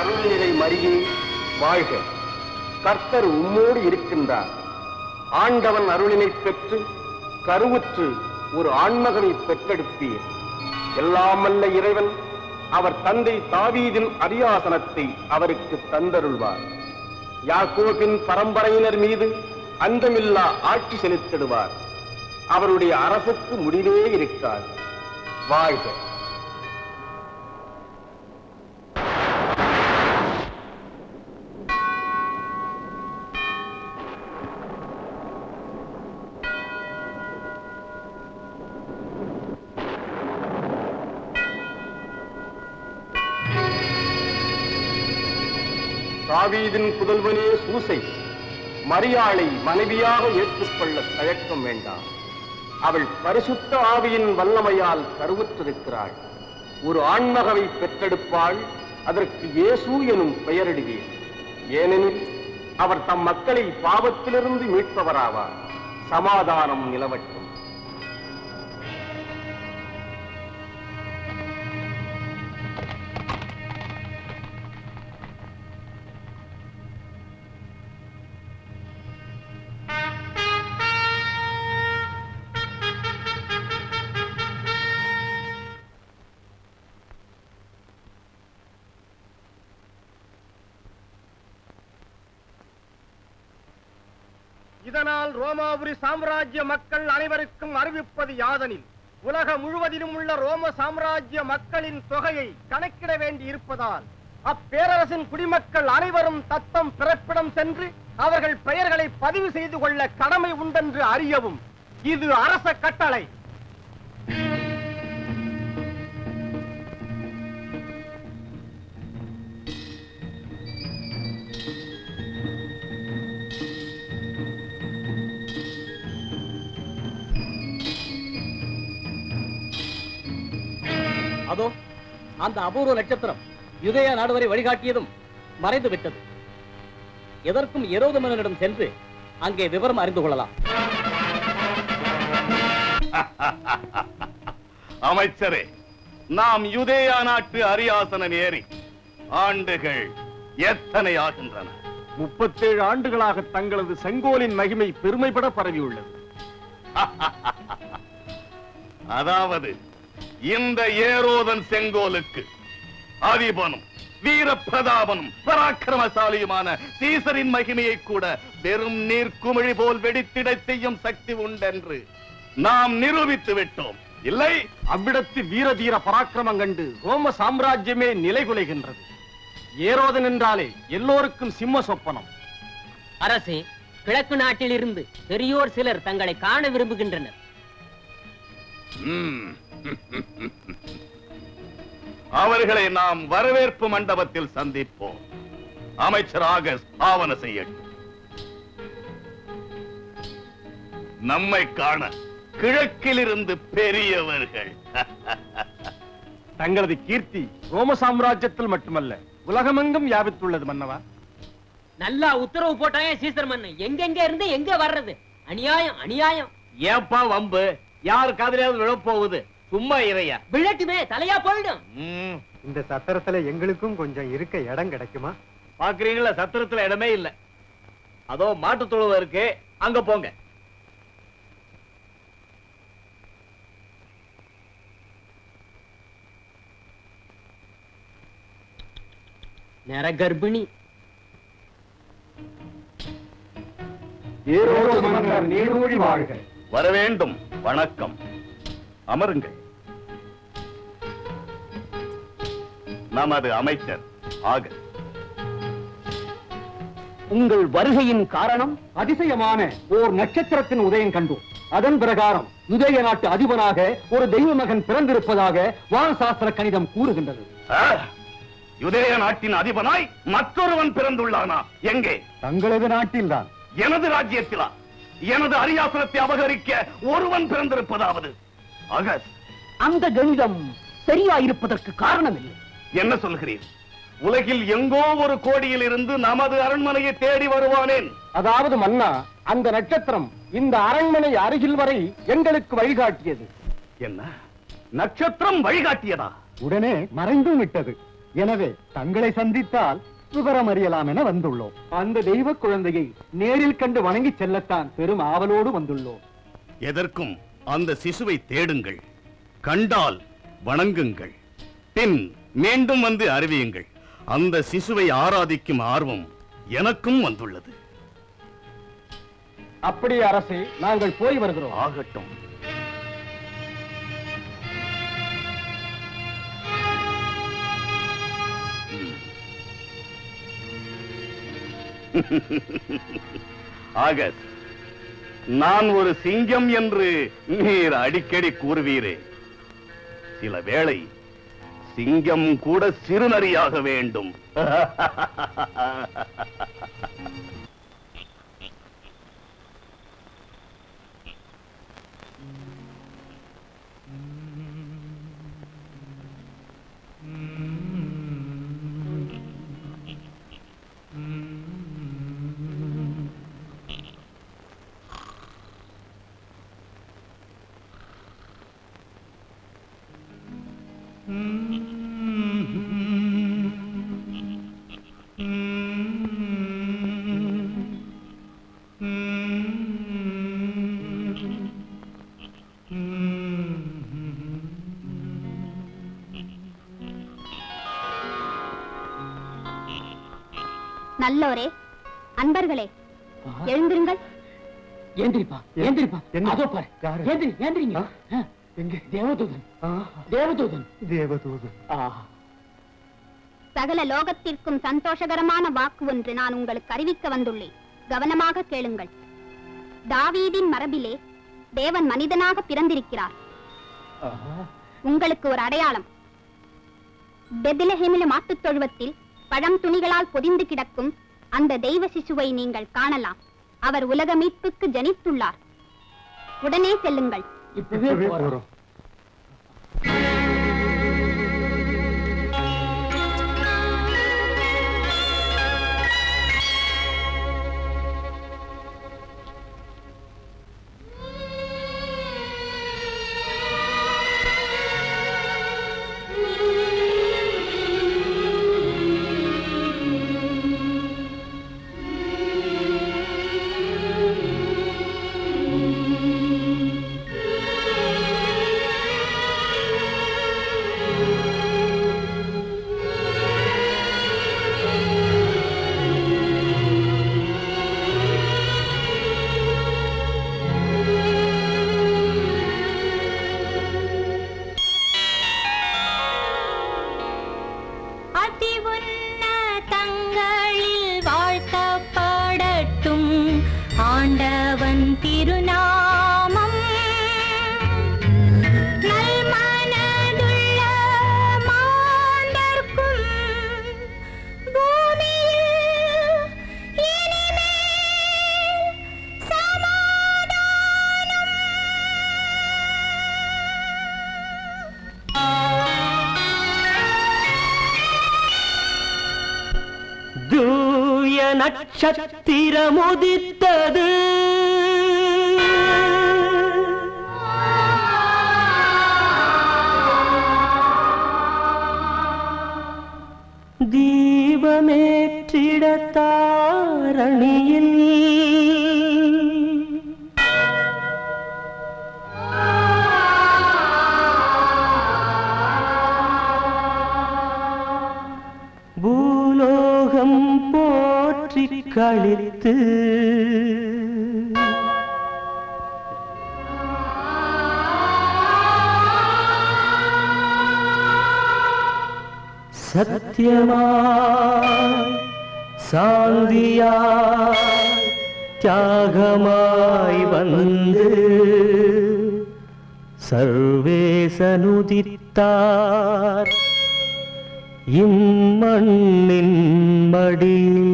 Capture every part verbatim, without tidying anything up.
அருள் நிறை மரியே வாழ்க. கர்த்தர் உம்மோடு இருக்கின்றார். ஆண்டவன் அருளினை பெற்று கருவுற்று ஒரு ஆண்மகனை பெற்றெடுப்பீர். எல்லாம் வல்ல இறைவன் அவர் தந்தை தாவீதின் அரியாசனத்தை அவருக்கு தந்தருள்வார். யாக்கோபின் பரம்பரையினர் மீது அந்தமில்லா ஆட்சி செலுத்திடுவார். அவருடைய அரசுக்கு முடிவே இருக்காது. வாழ்க. தாவீதின் புதல்வனே சூசை, மரியாளை மனைவியாக ஏற்றுக்கொள்ள தயக்கம் வேண்டாம். அவள் பரிசுத்த ஆவியின் வல்லமையால் கருவுற்றிருக்கிறாள். ஒரு ஆண்மகவை பெற்றெடுப்பாள். அதற்கு இயேசு எனும் பெயரிடுவீர். ஏனெனில் அவர் தம் மக்களை பாவத்திலிருந்து மீட்பவராவார். சமாதானம் நிலவட்டும். இதனால் ரோமாபுரி சாம்ராஜ்ய மக்கள் அனைவருக்கும் அறிவிப்பது யாதனில், உலக முழுவதிலும் உள்ள ரோம சாம்ராஜ்ய மக்களின் தொகையை கணக்கிட வேண்டி இருப்பதால் அப்பேரரசின் குடிமக்கள் அனைவரும் தத்தம் பிறப்பிடம் சென்று அவர்கள் பெயர்களை பதிவு செய்து கொள்ள கடமை உண்டென்று அறியவும். இது அரச கட்டளை. அதோ அந்த அபூர்வ நட்சத்திரம் யூதேயா நாடு வரை வழிகாட்டியதும் மறைந்து விட்டது. எதற்கும் ஏரோது மன்னனிடம் சென்று அங்கே விவரம் அறிந்து கொள்ளலாம். அமைச்சரே, நாம் யூதேயா நாட்டு அரியாசனம் ஏறி ஆண்டுகள் எத்தனை ஆகின்றன? முப்பத்தேழு ஆண்டுகளாக தங்களது செங்கோலின் மகிமை பெருமைப்பட பரவியுள்ளது. அதாவது இந்த ஏரோதன் செங்கோலுக்கு அதிபனும் வீர பிரதாபனும் பராக்கிரமசாலியுமான சீசரின் மகிமையை கூட வெறும் நீர்க்குமிழி போல் வெடித்திட செய்யும் சக்தி உண்டென்று நாம் நிரூபித்து விட்டோம். இல்லை, அவ்விடத்து வீர தீர பராக்கிரமம் கண்டு ரோம சாம்ராஜ்யமே நிலைகுலைகின்றது. ஏரோதன் என்றாலே எல்லோருக்கும் சிம்ம சொப்பனம். அரசே, கிழக்கு நாட்டில் இருந்து பெரியோர் சிலர் தங்களை காண விரும்புகின்றனர். அவர்களை நாம் வரவேற்பு மண்டபத்தில் சந்திப்போம். அமைச்சர் ஆகஸ்ட் ஆவண செய்யட்டும். நம்மை காண கிழக்கில் இருந்து பெரியவர்கள். தங்களது கீர்த்தி ரோம சாம்ராஜ்யத்தில் மட்டுமல்ல, உலகமெங்கும் வியாபித்துள்ளது மன்னவா. நல்லா உத்தரவு போட்டாயே சீசர் மன்னன். எங்கெங்க இருந்து எங்க வர்றது? அநியாயம், அநியாயம். ஏப்பா வம்பு? யாரு காதலியாவது விழப்போகுது? சும்மா இறையா. விழட்டுமே, தலையா போயிடும். இந்த சத்திரத்துல எங்களுக்கும் கொஞ்சம் இருக்க இடம் கிடைக்குமா? பாக்குறீங்களா, சத்திரத்துல இடமே இல்ல. அதோ மாட்டு தொழுவம் இருக்கு, அங்க போங்க. நர கர்ப்பிணி. ஏரோது மன்னர் நீடூழி வாழ்க. வரவேண்டும். வணக்கம். அமருங்கள். நமது அமைச்சர் ஆகஸ்ட். உங்கள் வருகையின் காரணம் அதிசயமான ஓர் நட்சத்திரத்தின் உதயம் கண்டோம். அதன் பிரகாரம் யூதேய நாட்டு அதிபனாக ஒரு தெய்வ மகன் பிறந்திருப்பதாக வானசாஸ்திர கணிதம் கூறுகின்றது. யூதேய நாட்டின் அதிபனாய் மற்றொருவன் பிறந்துள்ளானா? எங்கே? தங்களது நாட்டில் தான். எனது ராஜ்யத்திலா? எனது அரியாசனத்தை அபகரிக்க ஒருவன் பிறந்திருப்பதாவது? ஆகஸ்ட், அந்த கணிதம் சரியாயிருப்பதற்கு காரணம் இல்லை. என்ன சொல்கிறீர்? உலகில் எங்கோ ஒரு கோடியில் இருந்து நமது அரண்மனையை தேடி வருவானேன்? அதாவது மன்னா, அந்த நட்சத்திரம் இந்த அரண்மனை அருகில் வரை எங்களுக்கு வழிகாட்டியது. என்ன? நட்சத்திரம் வழிகாட்டியதா? உடனே மறைந்தும் விட்டது. எனவே தங்களை சந்தித்தால் விவரம் அறியலாம் என வந்துள்ளோம். அந்த தெய்வ குழந்தையை நேரில் கண்டு வணங்கி செல்லத்தான் பெரும் ஆவலோடு வந்துள்ளோம். எதற்கும் அந்த சிசுவை தேடுங்கள், கண்டால் வணங்குங்கள், பின் மீண்டும் வந்து அறிவியுங்கள். அந்த சிசுவை ஆராதிக்கும் ஆர்வம் எனக்கும் வந்துள்ளது. அப்படி அரசே, நாங்கள் போய் வருகிறோம். ஆகட்டும். ஆகஸ்ட், நான் ஒரு சிங்கம் என்று நீர் அடிக்கடி கூறுவீரே, சில வேளை சிங்கம் கூட சிறுநரியாக வேண்டும். நல்லோரே, அன்பர்களே, எழுந்திருங்கள். ஏந்திரிப்பா, ஏந்திரிப்பா. அதோ பாரு, ஏந்திரி, ஏந்திரிங்க. எங்கே? தேவதூதன், தேவதூதன், தேவதூதன். சகல லோகத்திற்கும் சந்தோஷகரமான வாக்கு ஒன்று நான் உங்களுக்கு அறிவிக்க வந்துள்ளேன். கவனமாக கேளுங்கள். தாவீதின் மரபிலே தேவன் மனிதனாக பிறந்திருக்கிறார். உங்களுக்கு ஒரு அடையாளம். பெத்லஹேமிலே மாட்டுத் தொழுவத்தில் பழம் துணிகளால் பொதிந்து கிடக்கும் அந்த தெய்வ சிசுவை நீங்கள் காணலாம். அவர் உலக மீட்புக்கு ஜனித்துள்ளார். உடனே செல்லுங்கள். இப்பவே போறோம். நட்சத்திரமுதித்தது. தீபமேற்றிடத்தாரணியில் பூலோகம் போற்றி களித்து சத்தியமாய் சாந்தியாய் தியாகமாய் வந்து சர்வேசனுதித்தார் இம்மண்ணின் மடியில்.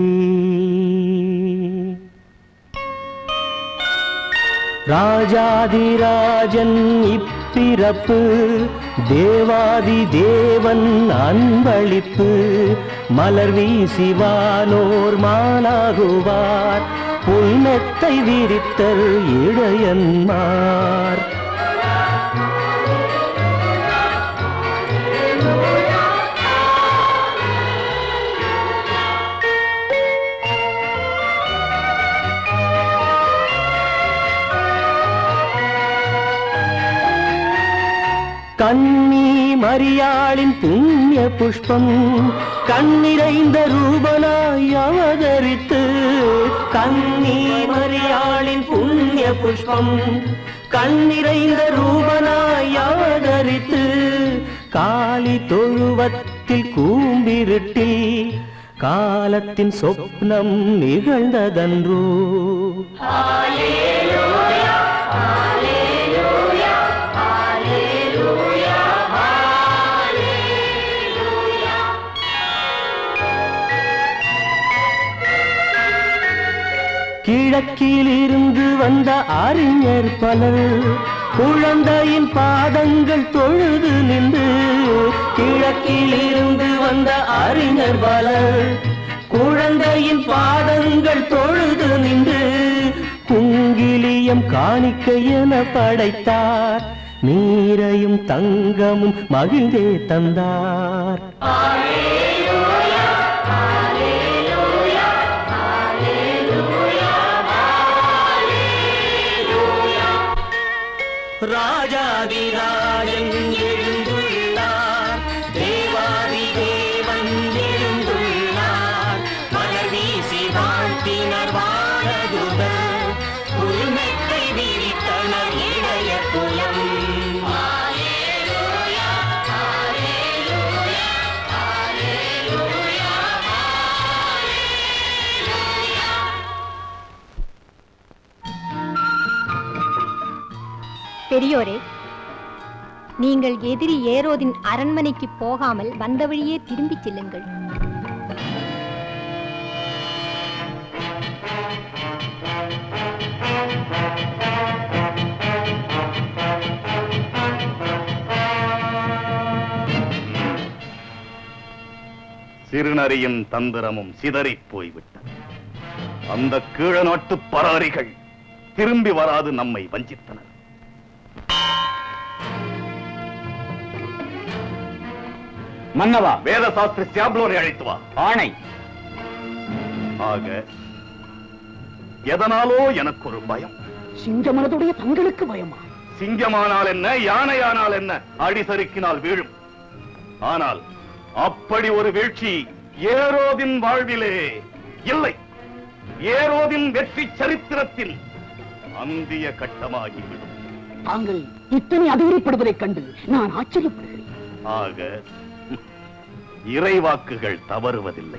ராஜாதிராஜன் இப்பிறப்பு தேவாதி தேவன் அன்பளிப்பு. மலர் வீசிவானோர் மானாகுவார் புன்னத்தை விரித்தல் இடையன்மார். கன்னி மரியாளின் புண்ணிய புஷ்பம் கண்ணிறைந்த ரூபனாய் அவதரித்து கன்னி மரியாளின் புண்ணிய புஷ்பம் கண்ணிறைந்த ரூபனாய் அவதரித்து காலி தொழுவத்தில் கூம்பிருட்டில் காலத்தின் சொப்னம் நிகழ்ந்ததன்றோ. கிழக்கில் இருந்து வந்த அறிஞர் பலர் குழந்தையின் பாதங்கள் தொழுது நின்று கிழக்கில் இருந்து வந்த அறிஞர் பலர் குழந்தையின் பாதங்கள் தொழுது நின்று குங்கிலியம் காணிக்கை என படைத்தார் நீரையும் தங்கமும் மகிழ்ந்தே தந்தார். ராஜாதிராஜன் எழுந்துள்ளார் தேவாதி தேவன் எழுந்துள்ளார் மலர் வீசி வாழ்த்தினர் வாழதுதர் உரிமைத்தை விரித்தனர் இளைய குலம். பெரியோரே, நீங்கள் எதிரி ஏரோதின் அரண்மனைக்கு போகாமல் வந்த வழியே திரும்பிச் செல்லுங்கள். சிறுநரியின் தந்திரமும் சிதறிப் போய்விட்டது. அந்த கீழ நாட்டு பராரிகள் திரும்பி வராது நம்மை வஞ்சித்தனர். மன்னவா, வேத சாஸ்திரி சியாப்லோனை அழைத்து வா. ஆணை. ஆக எதனாலோ எனக்கு ஒரு பயம். சிங்கமனதுடைய தங்களுக்கு பயமா? சிங்கமானால் என்ன, யானையானால் என்ன, அடிசறுக்கினால் வீழும். ஆனால் அப்படி ஒரு வீழ்ச்சி ஏரோதின் வாழ்விலே இல்லை. ஏரோதின் வெற்றி சரித்திரத்தில் அந்திய கட்டமாகிவிடும். தாங்கள் இத்தனை அதிகரிப்படுவதைக் கண்டு நான் ஆச்சரியப்படுகிறேன். ஆக இறைவாக்குகள் தவறுவதில்லை.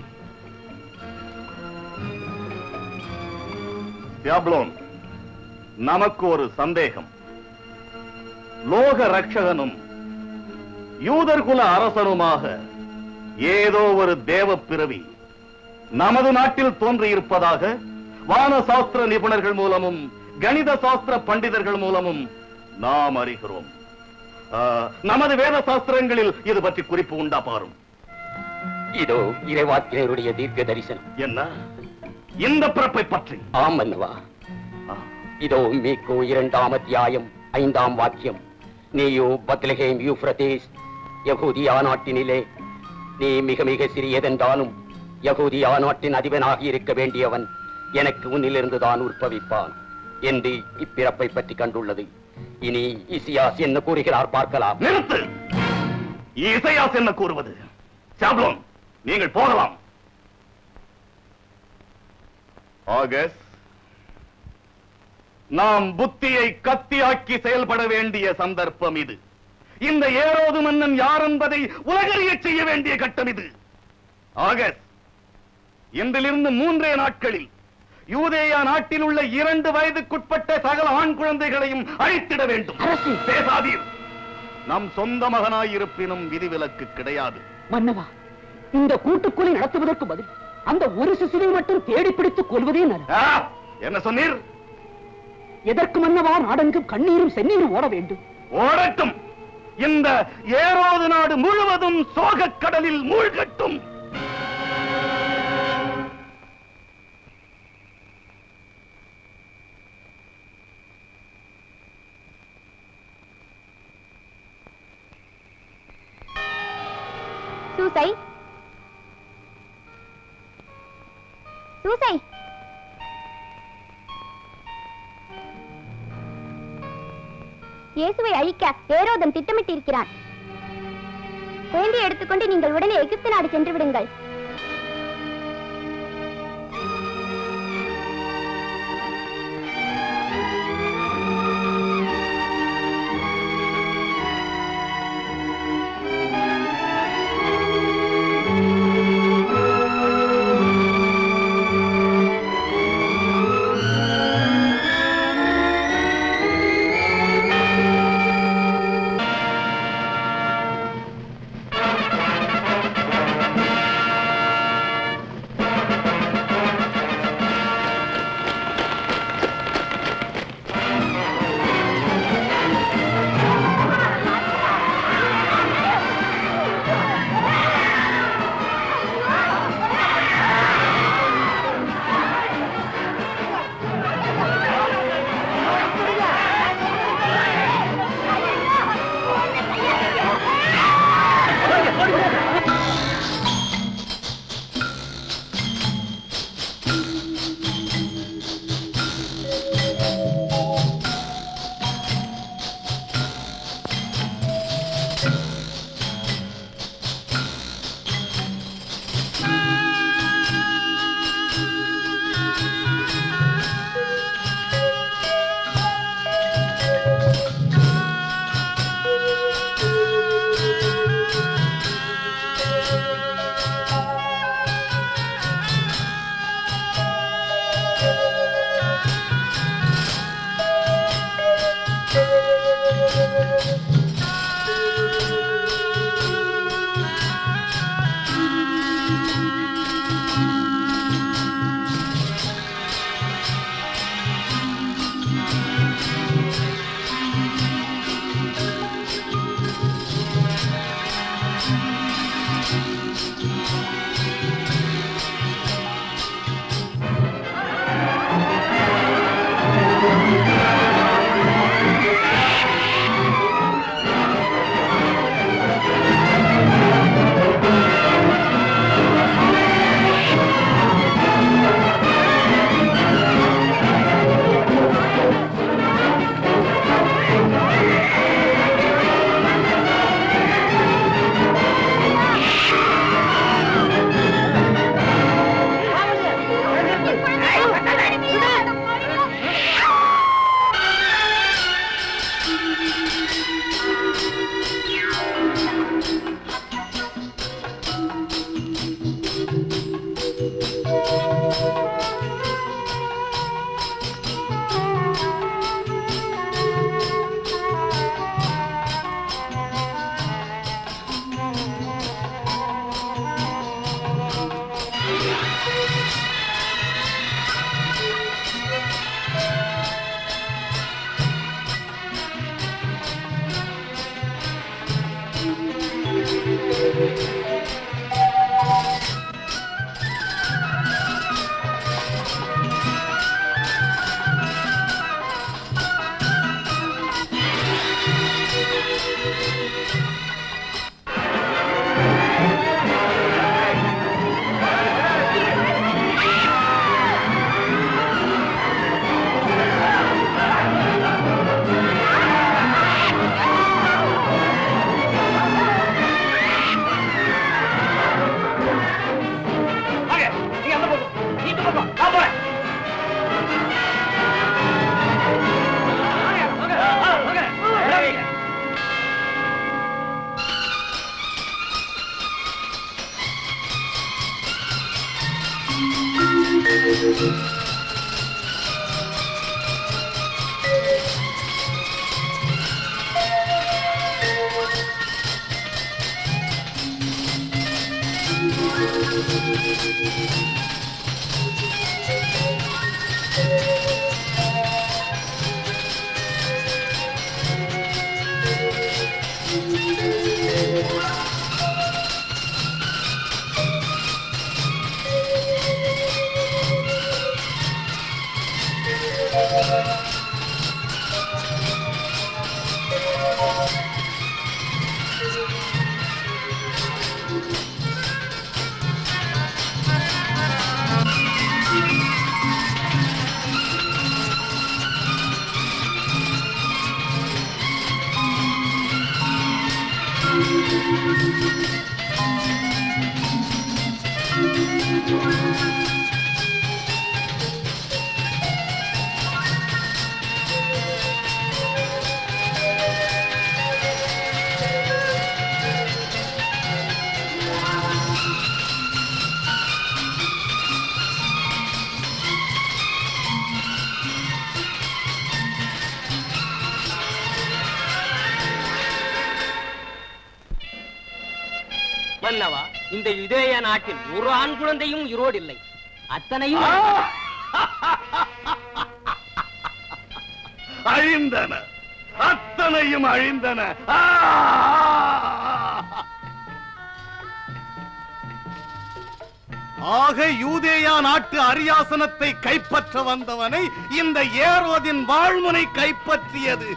சியாப்லோன், நமக்கு ஒரு சந்தேகம். லோக ரட்சகனும் யூதர்குல அரசனுமாக ஏதோ ஒரு தேவ பிறவி நமது நாட்டில் தோன்றியிருப்பதாக வான சாஸ்திர நிபுணர்கள் மூலமும் கணித சாஸ்திர பண்டிதர்கள் மூலமும் நாம் அறிகிறோம். நமது வேத சாஸ்திரங்களில் இது பற்றி குறிப்பு உண்டா பாரும். இதோ இறைவாக்கினருடைய தீர்க்க தரிசனம். என்ன இந்த பிறப்பை பற்றி? ஆம் மன்னவா, இதோ மீகோ இரண்டாம் அத்தியாயம் ஐந்தாம் வாக்கியம். நீயோ பத்லஹேம் யூப்ரதீஸ் யகூதியா நாட்டினிலே நீ மிக மிக சிறியதென்றாலும் யகூதியா நாட்டின் அதிபனாகி இருக்க வேண்டியவன் எனக்கு உன்னிலிருந்துதான் உற்பவிப்பான் என்று இப்பிறப்பை பற்றி கண்டுள்ளது. இனி இசையாஸ் என்ன கூறுகிறார் பார்க்கலாம். நிறுத்து! இசையாஸ் என்ன கூறுவது? சாப்லோன், நீங்கள் போகலாம். ஆகஸ்ட், நாம் புத்தியை கத்தியாக்கி செயல்பட வேண்டிய சந்தர்ப்பம் இது. இந்த ஏரோது மன்னன் யார் என்பதை உலகறிய செய்ய வேண்டிய கட்டம் இது. ஆகஸ்ட், இன்றிலிருந்து மூன்றே நாட்களில் யூதேயா நாட்டில் உள்ள இரண்டு வயதுக்குட்பட்ட சகல ஆண் குழந்தைகளையும் அழித்திட வேண்டும். பேசாதீர். நம் சொந்த மகனாயிருப்பினும் விதிவிலக்கு கிடையாது. மன்னவா, இந்த கூட்டுக்கொலை நடத்துவதற்கு பதில் அந்த ஒரு சிசுவை மட்டும் தேடி பிடித்துக் கொள்வதே நல்லது. என்ன சொன்னீர்? எதற்கு மன்னவா நாடெங்கும் கண்ணீரும் செந்நீரும் ஓட வேண்டும்? ஓடட்டும். இந்த ஏரோது நாடு முழுவதும் சோகக் கடலில் மூழ்கட்டும். சூசை, சூசை, இயேசுவை அழிக்க ஏரோதன் திட்டமிட்டிருக்கிறான். குழந்தையை எடுத்துக்கொண்டு நீங்கள் உடனே எகிப்து நாடு சென்று விடுங்கள். மன்னவா, இந்த யுதேய நாட்டில் ஒரு ஆண் குழந்தையும் உயிரோடு இல்லை. அத்தனையும் அழிந்தன, அத்தனையும் அழிந்தன. ஆக யூதேயா நாட்டு அரியாசனத்தை கைப்பற்ற வந்தவனை இந்த ஏரோதின் வாழ்முனை கைப்பற்றியது.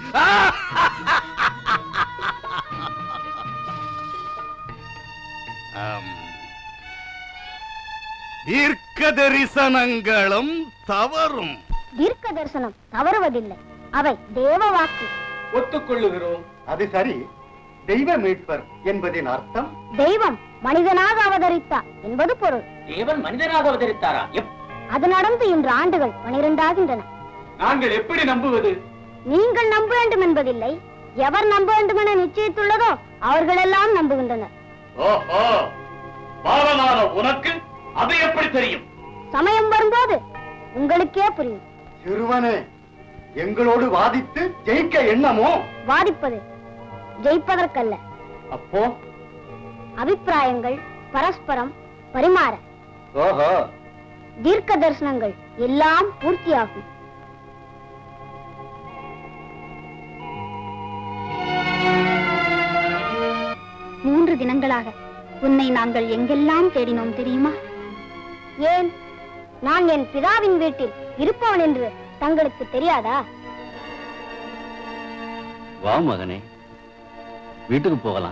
தீர்க்க தரிசனங்களும் தவறும். தீர்க்க தரிசனம் தவறுவதில்லை, அவை தேவ வாக்கு. ஒத்துக்கொள்ளுகிறோம். அது சரி, தெய்வ மீட்பர் என்பதின் அர்த்தம்? தெய்வம் மனிதனாக அவதரித்தார் என்பது பொருள். தேவன் மனிதனாக அவதரித்தாரா? அது நடந்து இன்று ஆண்டுகள் பனிரெண்டாகின்றன. நாங்கள் எப்படி நம்புவது? நீங்கள் நம்ப வேண்டும் என்பதில்லை, எவர் நம்ப வேண்டும் என நிச்சயித்துள்ளதோ அவர்களெல்லாம் நம்புகின்றனர். ஓஹோ, பாலனான உனக்கு அது எப்படி தெரியும்? சமயம் வரும்போது உங்களுக்கே புரியும். சிறுவனே, எங்களோடு வாதித்து ஜெயிக்க எண்ணமோ? வாதிப்பது ஜெயிப்பதற்கல்ல. அப்போ அபிப்பிராயங்கள் பரஸ்பரம் பரிமாற. ஓஹோ, தீர்க்க தரிசனங்கள் எல்லாம் பூர்த்தியாகும். மூன்று தினங்களாக உன்னை நாங்கள் எங்கெல்லாம் தேடினோம் தெரியுமா? ஏன், நான் என் பிதாவின் வீட்டில் இருப்பவன் என்று தங்களுக்கு தெரியாதா? வா மகனே, வீட்டுக்கு போகலாம்.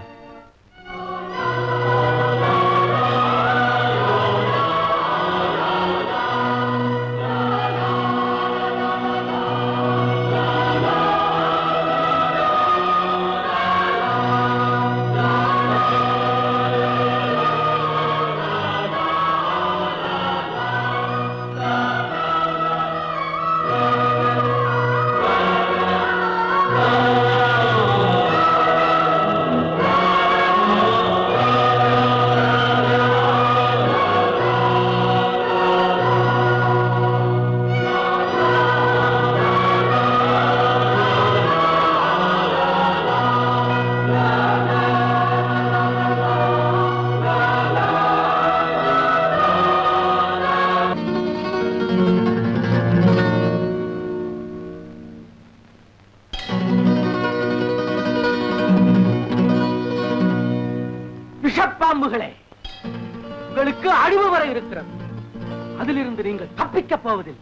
விஷப்பாம்புகளே, உங்களுக்கு அழிவு வர இருக்கிறது. அதிலிருந்து நீங்கள் தப்பிக்கப் போவதில்லை.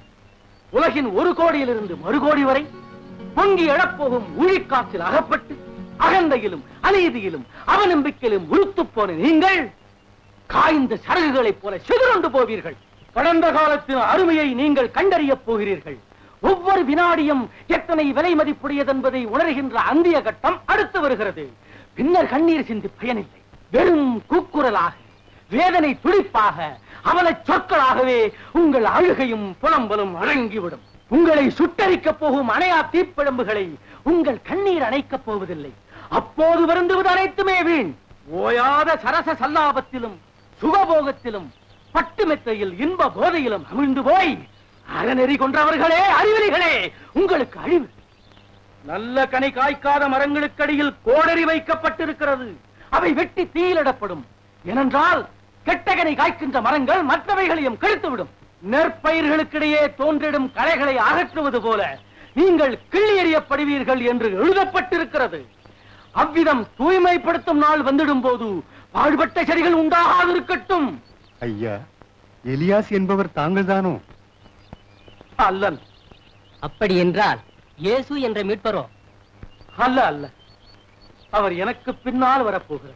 உலகின் ஒரு கோடியிலிருந்து மறு கோடி வரை பொங்கி எழப்போகும் ஊழிக்காற்றில் அகப்பட்டு அகந்தையிலும் அநீதியிலும் அவநம்பிக்கையிலும் உறுத்து போன நீங்கள் காய்ந்த சரகுகளைப் போல சிதறண்டு போவீர்கள். கடந்த காலத்தின் அருமையை நீங்கள் கண்டறியப் போகிறீர்கள். ஒவ்வொரு வினாடியும் எத்தனை விலை மதிப்புடையது என்பதை உணர்கின்ற அந்திய கட்டம் அடுத்து வருகிறது. பின்னர் கண்ணீர் சிந்தி பயனில்லை. வெறும் கூக்குரலாக, வேதனை துடிப்பாக, அவல சொற்களாகவே உங்கள் அழுகையும் புலம்பலும் அடங்கிவிடும். உங்களை சுட்டரிக்கப் போகும் அணையா தீப்பிழம்புகளை உங்கள் கண்ணீர் அணைக்கப் போவதில்லை. அப்போது வருந்துவது அனைத்துமே வீண். ஓயாத சரச சல்லாபத்திலும் சுகபோகத்திலும் பட்டு மெத்தையில் இன்ப போதையிலும் அமிழ்ந்து போய் அறநெறி கொன்றவர்களே, அறிவிலிகளே, உங்களுக்கு அழிவு. நல்ல கனி காய்க்காத மரங்களுக்கடியில் கோடரி வைக்கப்பட்டிருக்கிறது. அவை வெட்டி தீயிலிடப்படும். ஏனென்றால் கெட்டகனை காய்க்கின்ற மரங்கள் மற்றவைகளையும் கெடுத்துவிடும். நெற்பயிர்களுக்கிடையே தோன்றிடும் களைகளை அகற்றுவது போல நீங்கள் கிள்ளி எறியப்படுவீர்கள் என்று எழுதப்பட்டிருக்கிறது. அவ்விதம் தூய்மைப்படுத்தும் நாள் வந்துடும் போது பாடுபட்ட செடிகள் உண்டாகாதிருக்கட்டும். ஐயா, எலியாஸ் என்பவர் தாங்கள் தானோ? அல்லல். அப்படி என்றால் இயேசு என்ற மீட்பரோ? அல்ல அல்ல, அவர் எனக்கு பின்னால் வரப்போகிறார்.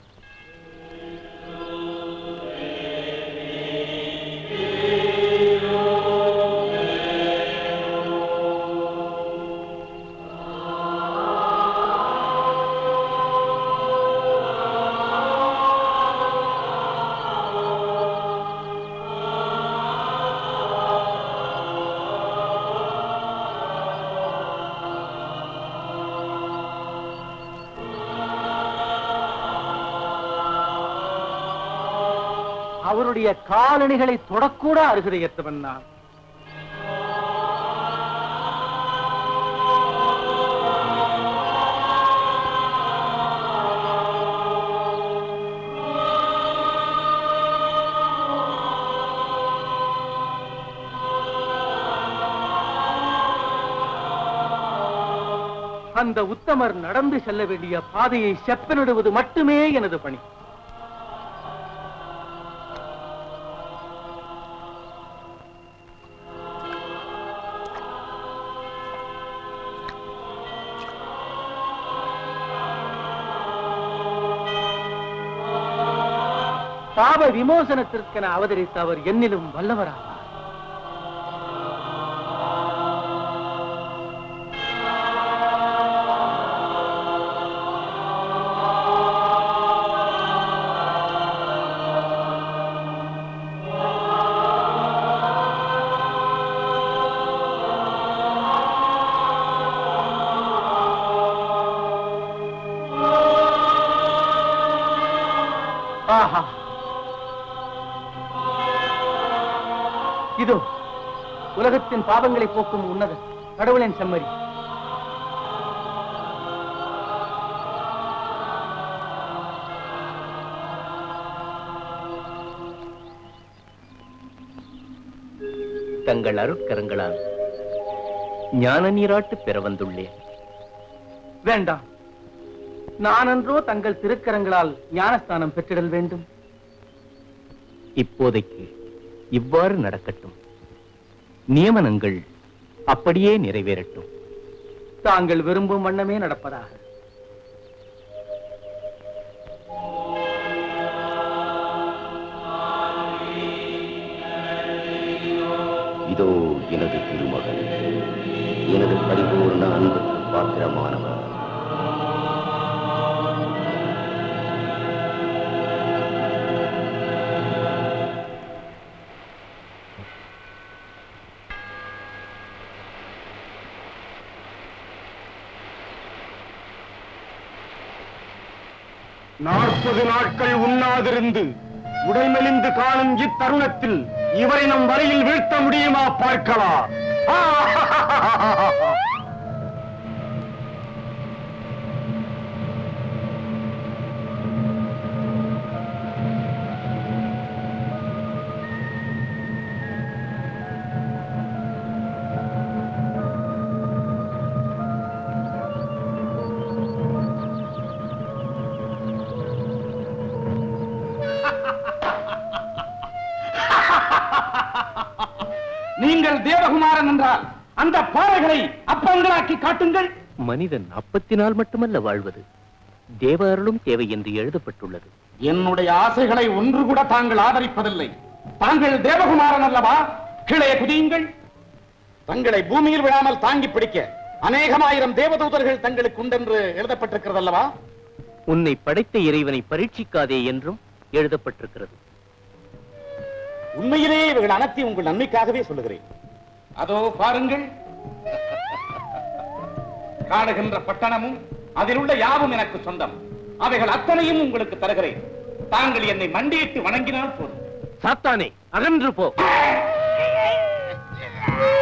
அவருடைய காலணிகளை தொடக்கூட அருகதையற்றவன் நான். அந்த உத்தமர் நடந்து செல்ல வேண்டிய பாதையை செப்பனிடுவது மட்டுமே எனது பணி. பாவ விமோசனத்திற்கென அவதரித்த அவர் என்னிலும் வல்லவராவார். ஆஹா, இதோ உலகத்தின் பாவங்களை போக்கும் உன்னத கடவுளின் செம்மறி. தங்கள் அருட்கரங்களால் ஞான நீராட்டு பெற வந்துள்ளேன். வேண்டாம், நான் அன்றோ தங்கள் திருக்கரங்களால் ஞானஸ்தானம் பெற்றிடல் வேண்டும். இப்போதைக்கு இவ்வாறு நடக்கட்டும். நியமனங்கள் அப்படியே நிறைவேறட்டும். தாங்கள் விரும்பும் வண்ணமே நடப்பதாக. இதோ எனது திருமகன், எனது பரிபூர்ண அன்புக்கு பாத்திரமானவர். நாற்பது நாட்கள் உண்ணாதிருந்து உடைமெலிந்து காணும் இத்தருணத்தில் இவரை நம் வரையில் வீழ்த்த முடியுமா பார்க்கலாம். நீங்கள் தேவகுமாரன் என்றால் அந்த பாறைகளை அப்பங்களாக்கி காட்டுங்கள். மனிதன் அப்பத்தினால் மட்டுமல்ல வாழ்வது, தேவ அருளும் தேவை என்று எழுதப்பட்டுள்ளது. என்னுடைய ஆசைகளை ஒன்று கூட தாங்கள் ஆதரிப்பதில்லை. தாங்கள் தேவகுமாரன் அல்லவா? கீழே குதியுங்கள். தங்களை பூமியில் விழாமல் தாங்கி பிடிக்க அநேகமாயிரம் தேவதூதர்கள் தங்களுக்கு உண்டென்று எழுதப்பட்டிருக்கிறது அல்லவா? உன்னை படைத்த இறைவனை பரீட்சிக்காதே என்றும் எழுதப்பட்டிருக்கிறது. உண்மையிலேயே இவர்கள் அனைத்தையும் உங்கள் நன்மைக்காகவே சொல்லுகிறேன். அதோ பாருங்கள், காணுகின்ற பட்டணமும் அதில் உள்ள யாவும் எனக்கு சொந்தம். அவைகள் அத்தனையும் உங்களுக்கு தருகிறேன். தாங்கள் என்னை மண்டியிட்டு வணங்கினால் போதும். சாத்தானே, அகன்று போ.